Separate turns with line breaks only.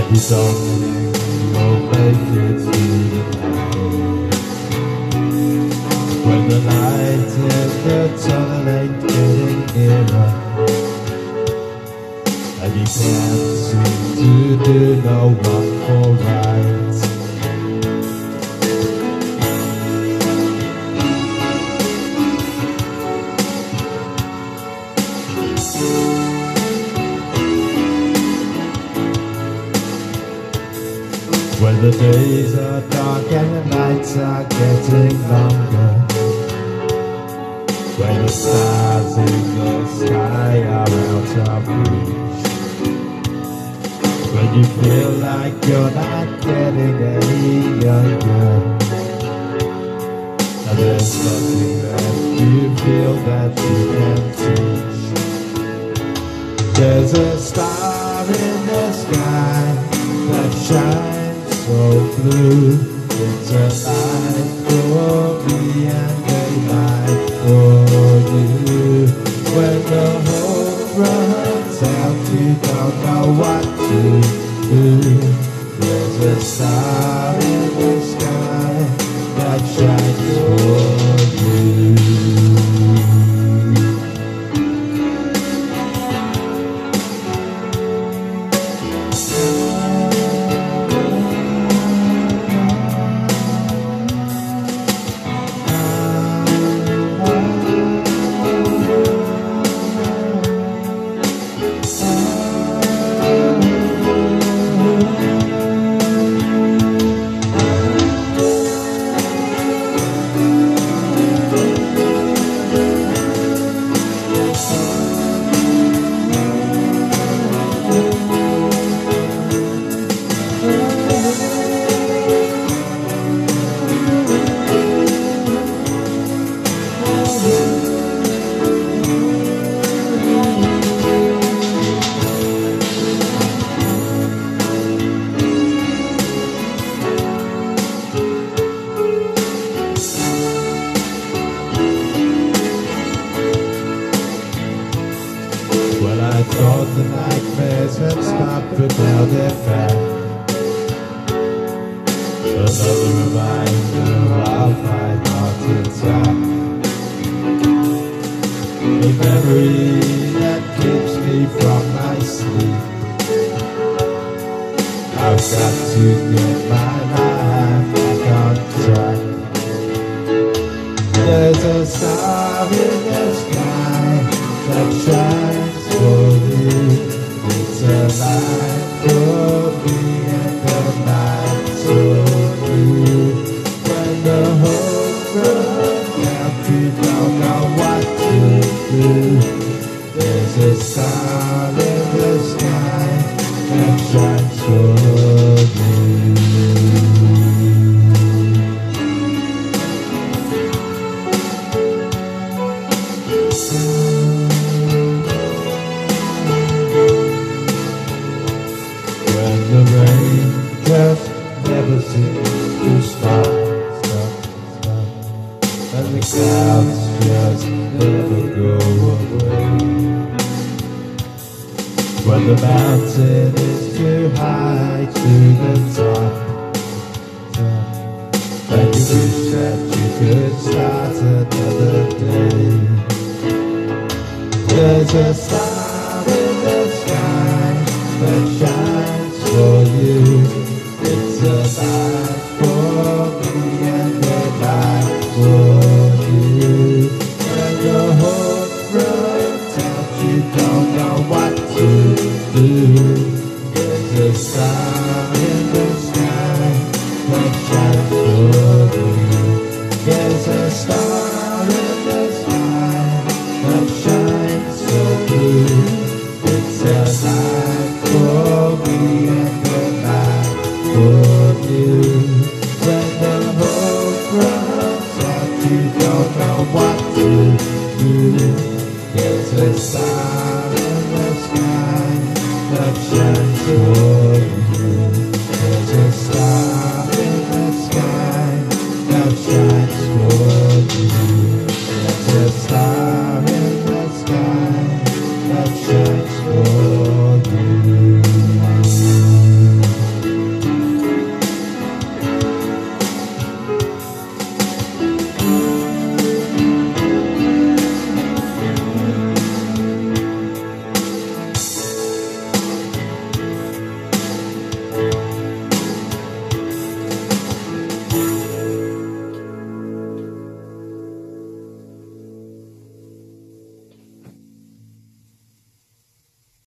You don't think you'll make it through the night. When the light in the tunnel ain't getting nearer, and you can't seem to do no one for right. When the days are dark and the nights are getting longer, when the stars in the sky are out of reach, when you feel like you're not getting any younger, and there's nothing left you feel that you can teach. There's a star in the sky that shines so blue. It's a light for me and a light for you. When the hope runs out, you don't know what to do. There's a star in the sky that shines for you. Well, I thought the nightmares had stopped, but now they're back. Another reminder of my heart attack. The memory that keeps me from my sleep. I've got to get my life back on track. There's a star in the sky that shines for you. It's a light for me and a light for you. When the hope runs out, you don't know what to do. There's a star in the sky that shines for you. The rain just never seems to stop. And the clouds just never go away. When the mountain is too high to the top, and you wish that you could start another day. There's a star in the sky that shines for you. It's a light for me and a light for you. When the hope runs out, you don't know what to do. There's a star in the sky that shines for you. There's a star in the sky that shines so blue. It's a light for me and a light for you. When the hope runs out, you don't know what to do. There's a star in the sky that shines for you. There's a star in the sky that shines for you. There's a star in the sky that shines for you.